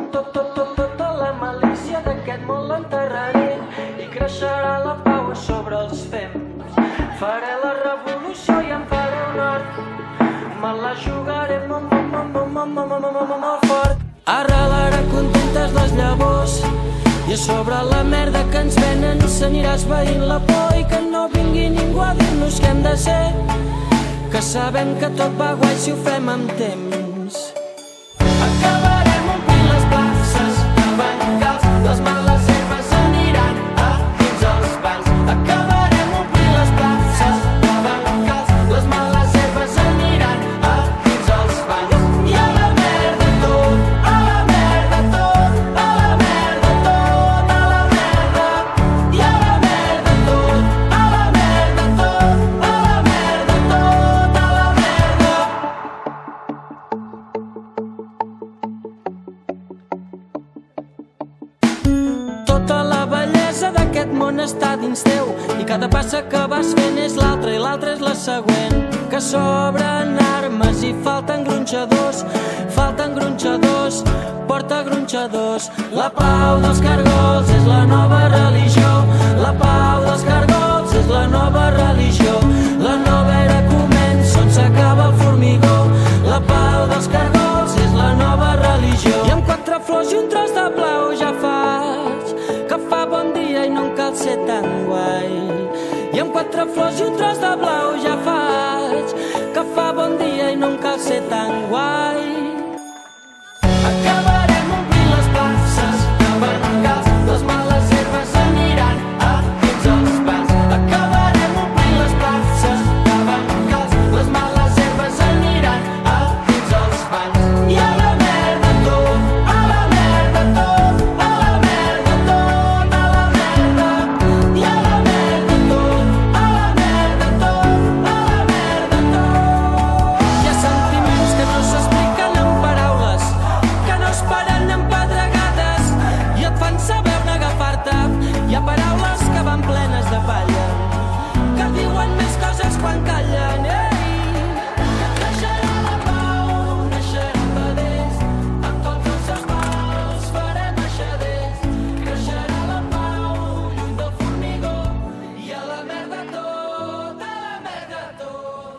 Tota la malícia d'aquest món l'enterraré i creixerà la pau sobre els fems. Faré la revolució i em faré un hort, me la jugaré molt fort. Arrelarà contentes les llavors i a sobre la merda que ens venen s'anirà esvaint la por i que no vingui ningú a dir-nos què hem de ser, que sabem que tot va guai si ho fem amb temps. Acabarem omplint les places de bancals, les males herbes aniran a dins els bancs. Acabarem omplint les places de bancals, les males herbes aniran a dins els bancs. I a la merda tot, a la merda tot, a la merda tot, a la merda. I a la merda tot, a la merda tot, a la merda tot, a la merda. Tota la bellesa d'aquest món està dins teu i cada passa que vas fent és l'altra i l'altra és la següent. Que sobren armes i falten gronxadors, porta gronxadors. La pau dels cargols és la nova religió, la pau dels cargols és la nova religió. La nova era comença on s'acaba el formigó, la pau dels cargols és la nova religió. I amb 4 flors i un tros de blau ja faig que fa bon dia i no em cal ser tan guai. I amb 4 flors i un tros de blau ja faig que fa bon dia i no em cal ser tan guai. Acabarem omplint les places de bancals, les males herbes aniran a dins els bancs. Acabarem omplint les places de bancals, les males herbes aniran a dins els bancs. I a la merda tot, a la merda tot, a la merda tot, a la merda. I a la merda tot, a la merda tot, a la merda tot. Hi ha sentiments que no s'expliquen amb paraules, que no es paren amb pedregades i et fan saber on agafar-te. Hi ha paraules que van plenes de palla, que diuen més coses quan callen. Naixerà la pau, naixeran vedells, amb tots els seus mals farem aixaders. Creixerà la pau, lluny del formigó, i a la merda tot, a la merda tot.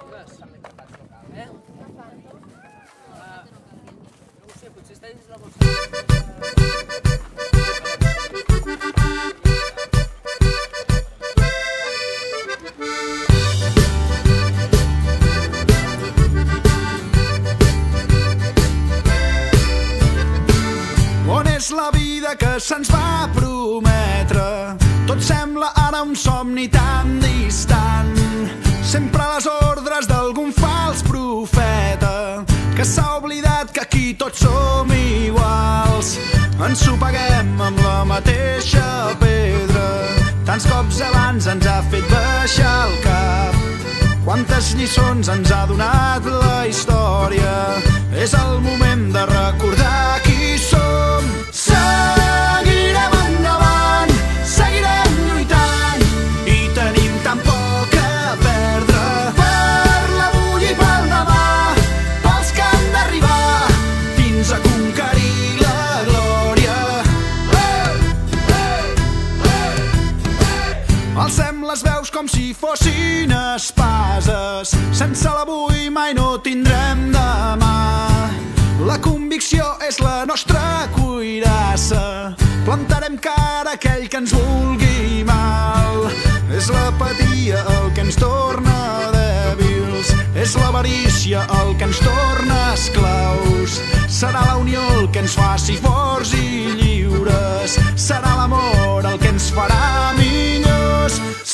On és la vida que se'ns va prometre? Tot sembla ara un somni tan distant. Sempre a les ordres d'algun fals profeta que s'ha oblidat que aquí tots som iguals. Ens ho paguem amb la mateixa pedra. Tants cops abans ens ha fet baixar el cap. Quantes lliçons ens ha donat la història. És el moment de recordar qui som. Seguirem endavant, seguirem lluitant i tenim tan poc a perdre. Per l'avui i pel demà, pels que han d'arribar fins a conquerir la glòria. Alcem les veus com si fossin espases. Sense l'avui mai no tindrem demà. La convicció és la nostra cuirassa. Plantarem cara a aquell que ens vulgui mal. És l'apatia el que ens torna dèbils. És l'avarícia el que ens torna esclaus. Serà la unió el que ens faci forts i lliures. Serà l'amor el que ens farà millors.